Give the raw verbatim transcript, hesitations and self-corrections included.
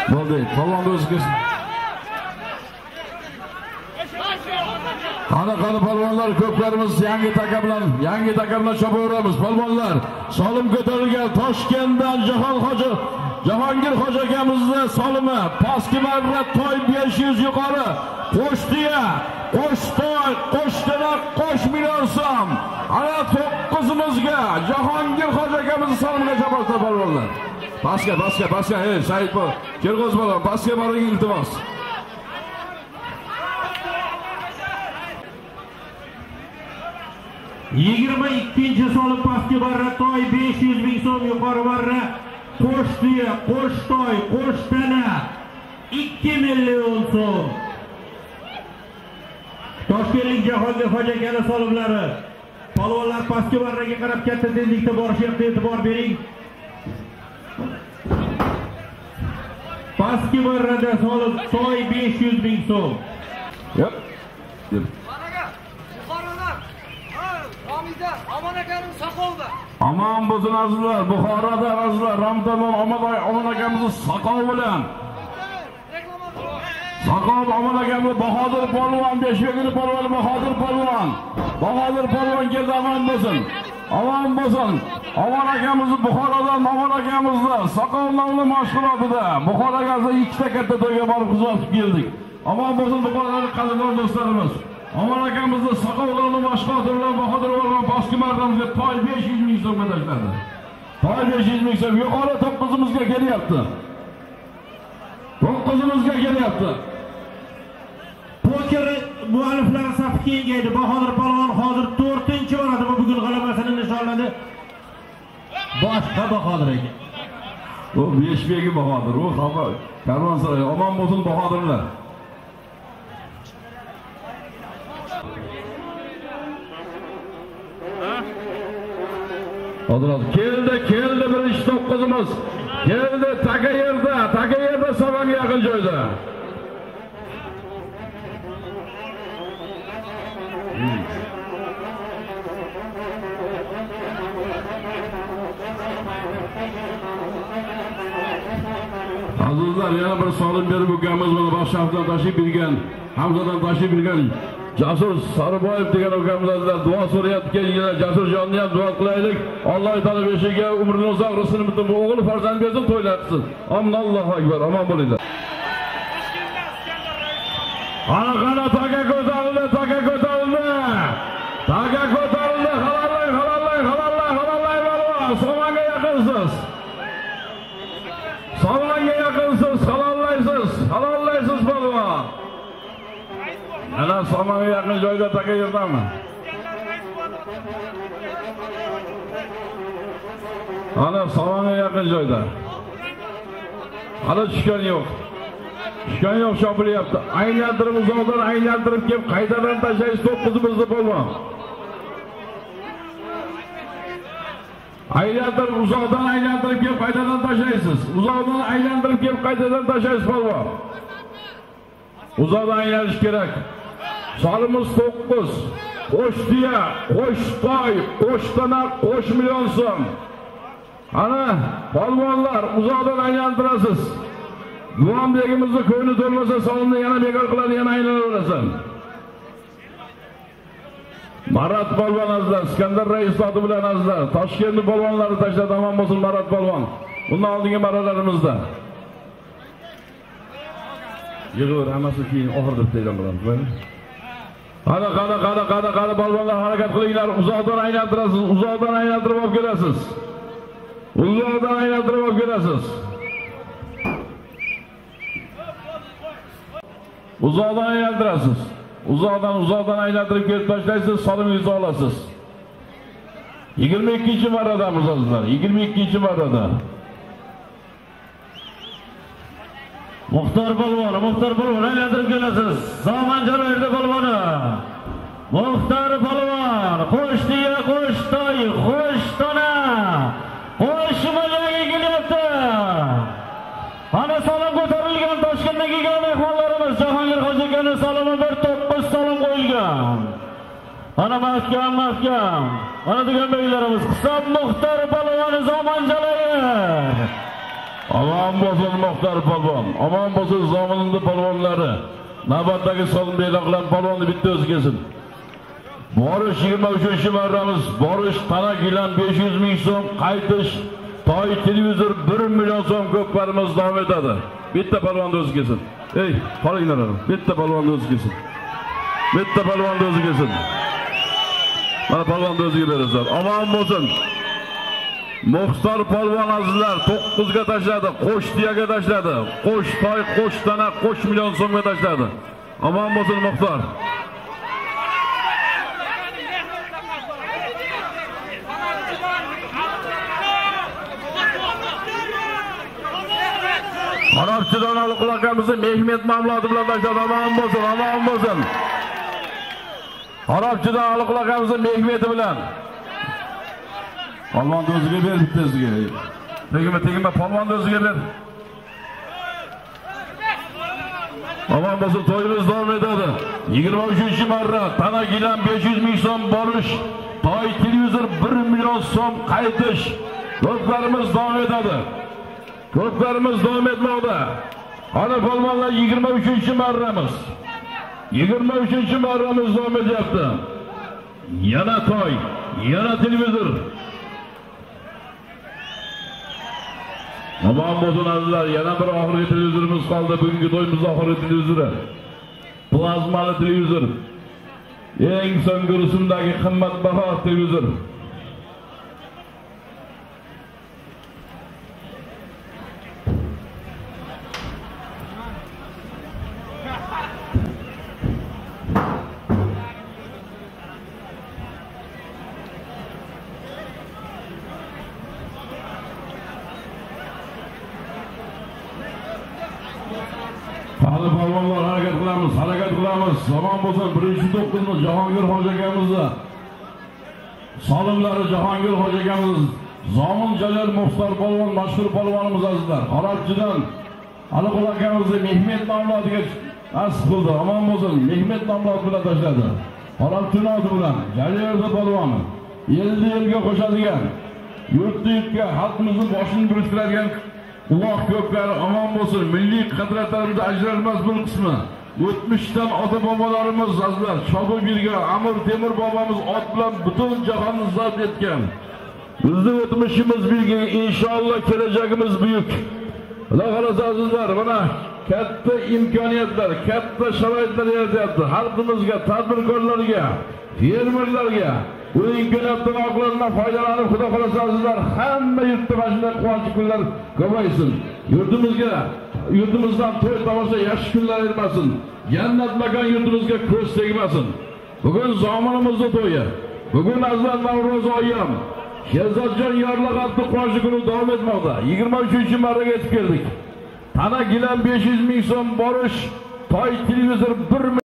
Bo'ldi, polvon o'zimiz. Qani qani polvonlar, ko'plarimiz yangi taka bilan, yangi taka bilan chopaveramiz. Polvonlar, solim ko'tarilgan Toshkentdan Jahon hoji, Jahongir hoji akamizni solimi, pastki marra toy besh yuz yuqori, qo'shtiya, qo'shtoy, qo'shtana, qo'sh million so'm. Ana to'qqizimizga Jahongir hoji akamizni solimiga chopasizlar polvonlar. Pastga, pastga, pastga, ey Said bo, Kirg'iz bolam, pastga boring iltimos. yigirma ikkinchi solim pastki barra toy besh yuz ming so'm, yuqori barra qo'shtiya, qo'shtoy, qo'shtana ikki million so'm. Toshkentlik Jahongir hoji akaning solimlari. Polvonlar pastki barraga qarab katta tezlikda borishyapti, e'tibor bering. Pastki barrada solim toy besh yuz ming so'm. Yep. Yep. Aman akaning Saqovda. Aman bo'lsin azizlar, Buxoroda azizlar, Ramzondan Omadoy Aman akamizni Saqov bilan. Saqov Aman akamiz Bahodir polvon, Beshbekli polvon, Bahodir polvon. Bahodir polvon keldi, aman bo'lsin. Aman bo'lsin. Aman akamizni Buxorodan Aman akamizni Saqov nomli mashg'ulotida Buxoroga ikkita katta to'yga borib kuzatib keldik. Aman bo'lsin Buxorolik qadrdon do'stlarimiz. Aman akamizni Saqovlarni mashg'ulotlar Bahodir polvon pastki marramizga toy besh yuz ming so'mga tashladi. Toy besh yuz ming so'm yuqori to'qqizimizga kelyapti. to'qqizimizga kelyapti. Poker mualliflari safi kengaydi. Bahodir polvon hozir to'rtinchi boradi, bugun g'alabasini nishonladi. Boshqa Bahodir aka. O Beshbekli Bahodir, o xabar. Karvonsaroy, omon bo'lsin Bahodirlar. Hozir keldi, keldi birinchi to'qqizimiz. Keldi taka yerda, taka yerda Savanga yaqin joyda. Azizlar, yana bir solim berib o'kamiz mana Boshafdan tashib bilgan, Hamzadan tashib bilgan Jasur Sariboyev degan o'kamizlar duo so'rayotgan yigitlar, Jasurjonni ham duo qilaylik. Alloh taolo beshiga umrini uzoq, rizqini butun o'g'il farzand bersin, to'ylatsin. Allohu akbar, omon bo'linglar. Ana qana taka ko'tarildi, taka ko'tarildi. Taka ko'tarildi, halollang, halollang, halollang, halollang bo'lib, Savanga yaqinsiz. Savanga yaqinsiz, halollaysiz, halollaysiz polvon. Ana Savanga yaqin joyda taka yerdami? Ana Savanga yaqin joyda. Hali tushgan yo'q. Tushgan yo'q, shopilyapti. Aylantirib uzoqdan aylantirib kelib qaytadan tashlaysiz to'qqizimizni polvon. Aylantirib uzoqdan aylantirib kelib qaytadan tashlaysiz. Uzoqdan aylantirib kelib qaytadan tashlaysiz polvon. Uzoqdan aylanish kerak. Solimiz to'qqiz. Qo'shtiya, qo'shtoy, qo'shtana, qo'sh million so'm. Ana polvonlar uzoqdan aylantirasiz. Duombegimizni ko'ngli to'lmasa solimni yana bekor qiladi, yana aylanaverasan. Marat polvon azizlar, Iskandar rais zoti bilan azizlar, Toshkentni polvonlari tashladi, omon bo'lsin Marat polvon. Bundan oldingi marralarimizda. Yig'ir hammasi keyin oxirida e'lon qilamiz. Qani, qani, qani, qani, qani polvonlar harakat qilinglar, uzoqdan aylantirasiz, uzoqdan aylantirib olib kelasiz. Uzoqdan aylantirib olib kelasiz. Uzoqdan aylantirasiz. Uzoqdan, uzoqdan aylantirib kelib tashlaysiz, solimingizni olasiz. yigirma ikkinchi marradamiz azizlar, yigirma ikkinchi marrada. Muxtor polvon, Muxtor polvon aylantirib kelasiz. Zomanjalarida polvoni. Muxtor polvon, qo'shtiya, qo'shtoy, qo'shtona. Qo'shmalarga kelyapti. Ana solim ko'tarilgan Toshkentdagi mehmonlarimiz Jahongir hoji akaning solimi bir to'qqiz solim qo'yilgan. Ana mahkam, mahkam. Ana degan beylarimiz hisob Muxtor polvoni Zomanjalari. Aman bo'lsin Muxtor polvon, aman bo'lsin Zominning polvonlari. Navbatdagi so'lim e'lon qilan polvonni bitta o'zi kelsin. Borish yigirma uchinchi marramiz, borish tana gilam besh yuz ming so'm, qaytish toy televizor bir million so'm ko'kparimiz davom etadi. Bitta polvonni o'zi kelsin. Ey, qolinglar. Bitta polvonni o'zi kelsin. Bitta polvonni o'zi kelsin. Mana polvonni o'ziga berasizlar. Aman bo'lsin. Muxtor polvon azizlar to'qqiz ga tashladi, qo'sh tiyaga tashladi. Qo'sh toy, qo'sh tana, qo'sh million so'mga tashladi. Aman bo'lsin Muxtor. Qarabchidan aloqamizni Mehmet Mamlodi bilan tashladi. Aman bo'lsin, aman bo'lsin. Qarabchidan aloqamizni Mehmet bilan. Polvonni o'ziga ber bittasiga. Tegma, tegma, polvonni o'ziga ber. Aman bo'lsin, to'yimiz davom etadi. yigirma uchinchi marra tana gilam besh yuz ming so'm borish, toy televizor bir million so'm qaytish. Ko'plarimiz davom etadi. Ko'plarimiz davom etmoqda. Ana polvonlar yigirma uchinchi marramiz. yigirma uchinchi marramiz davom etyapti. Yana toy, yana televizor. Aman bo'lsin azizlar, yana bir oxirgi televizorimiz qoldi. Bugungi to'yimiz oxirgi televizori. Plazmali televizor. Eng so'nggi rusumdagi qimmatbaho televizor. Hali polvonlar harakat qilamiz, harakat qilamiz. Zamon bo'lsin birinchi to'qqizni Jahongir hoji akamizni. Solimlari Jahongir hoji akamiz, Zomin Jalal Muxtor polvon mashhur polvonimiz azizlar. Qarabchidan Aliqul akamizni Mehmet Mamlodiga nasib qildi. Aman bo'lsin, Mehmet Mamlod bilan tashladi. Qarabchidan bilan Jalal polvoni elni elga qo'shadigan, yurtni yurtga xalqimizning boshini biriktiradigan Alloh ko'plari aman bo'lsin. Milliy qadriyatlarimizda ajralmas bir qismi. O'tmishdan ota-bobolarimiz azizlar chopib yurgan Amir Temur bobomiz ot bilan butun jahonni zabt etgan. Bizning o'tmishimiz bilgan, inshaalloh kelajagimiz buyuk. Xudo xolasa azizlar, mana katta imkoniyatlar, katta sharoitlar yaratyapti. Xalqimizga, tadbirkorlarga, fermerlarga bu imkoniyatdan oqillardan foydalanib, Xudo xolasa azizlar, hamma yurtda mana shunday quvonchli kunlar ko'paysin. Yurtimizga, yurtimizdan to'y tomosha yaxshi kunlar ermasin. Jannat makon yurtimizga ko'z tegmasin. Bugun Zominimizning to'yi. Bugun azizlar Navro'z oyam. Sherzodjon Yorlig'atni quvonchli kuni davom etmoqda. yigirma uchinchi marraga yetib keldik. Tana gilam besh yuz ming so'm borish, toy televizor bir